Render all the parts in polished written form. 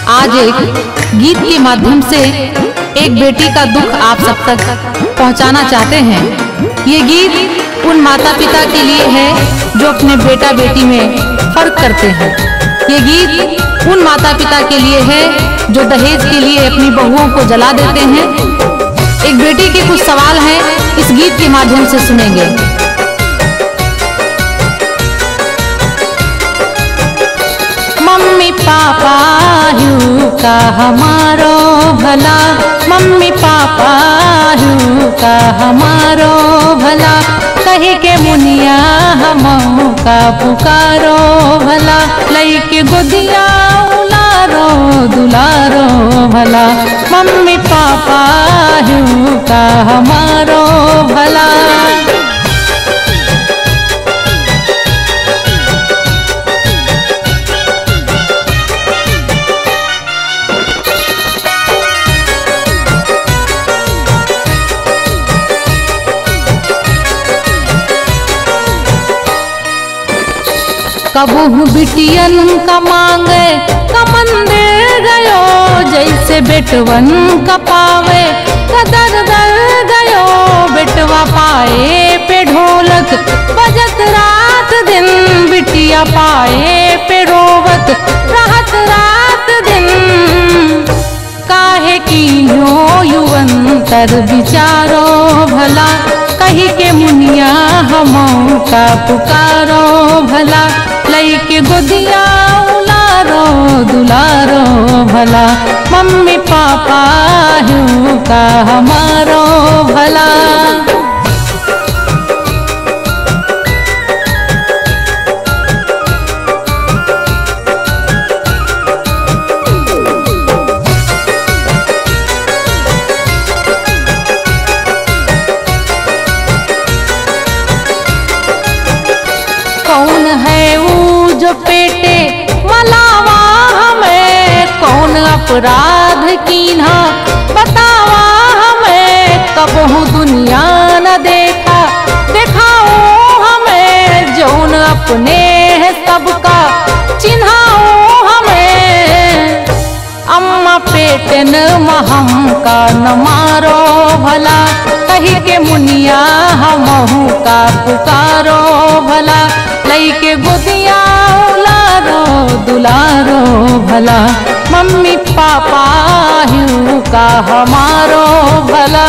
आज एक गीत के माध्यम से एक बेटी का दुख आप सब तक पहुंचाना चाहते हैं। ये गीत उन माता पिता के लिए है जो अपने बेटा बेटी में फर्क करते हैं। ये गीत उन माता पिता के लिए है जो दहेज के लिए अपनी बहुओं को जला देते हैं। एक बेटी के कुछ सवाल हैं, इस गीत के माध्यम से सुनेंगे। मम्मी पापा यूं का हमारो भला, मम्मी पापा यूं का हमारो भला, कहे के मुनिया हमहू का पुकारो भला, लई के गोदिया उलारो दुलारो भला, मम्मी पापा यूं का हमारो भला। कबहू बिटियन का मांगे कमंदिर गयो, जैसे बेटवन का पावे कदर दर गयो, बेटवा पाए पे ढोलक बजत रात दिन, बिटिया पाए पे रोवत रहत रात दिन, काहे की यो युवंतर विचारो भला, कही के मुनिया हमहू का पुकारो भला, लई के गोदिया उलारो दुलारो भला, मम्मी पापा यूं का हमारो भला। कौन है वो जो पेटे मलावा हमें, कौन अपराध कीन्हा बतावा हमें, कबहू दुनिया न देखा दिखाओ हमें, जौन अपने है सबका चिन्हाओ हमें, अम्मा पेटन महम का न मारो भला, कही के मुनिया हमहू का पुकारो भला, लई के गोदिया उलारो दुलारो भला, मम्मी पापा यूं का हमारो भला।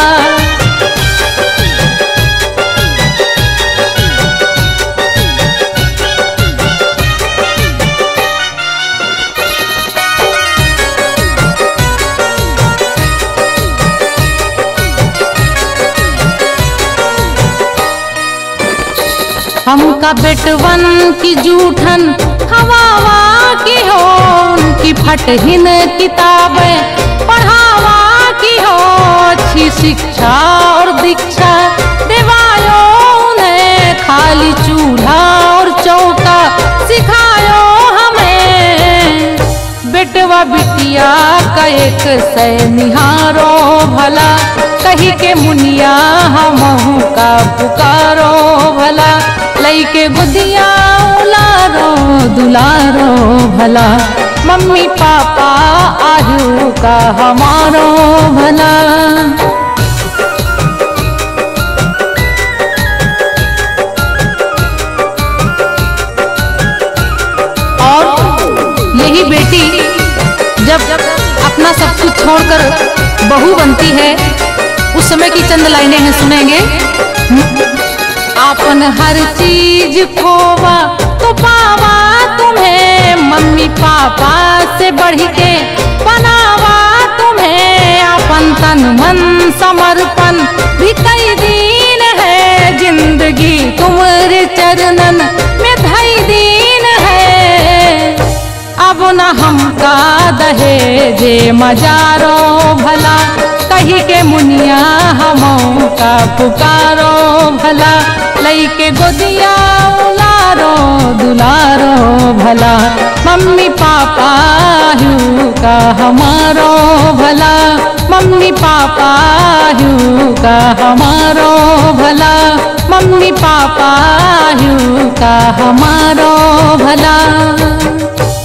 हमका बेटवन की जूठन हवावा की हो, उनकी फटहिन किताबें पढ़ावा की हो, अच्छी शिक्षा और दीक्षा देवायो उन्हें, खाली चूल्हा और चौका सिखायो हमें, बेटवा बिटिया का एक से निहारो भला, कही के मुनिया हमहू का पुकारो भला, लई के गोदिया उलारो दुलारो भला, मम्मी पापा आयु का हमारो भला। और यही बेटी जब अपना सब कुछ छोड़कर बहू बनती है, उस समय की चंद लाइनें हैं, सुनेंगे। आपन हर चीज खोवा तो पावा तुम्हें, मम्मी पापा से बढ़ के बनावा तुम्हें, अपन तन मन समर्पण भी कई दिन है, जिंदगी तुम्हारे चरणन में धई दिन है, अब न हमका दहेजे मजारो भला, कही के मुनिया हमहू का पुकारो भला, लई के गोदिया उलारो दुलारो भला, मम्मी पापा यूं का हमारो भला, मम्मी पापा यूं का हमारो भला, मम्मी पापा यूं का हमारो भला।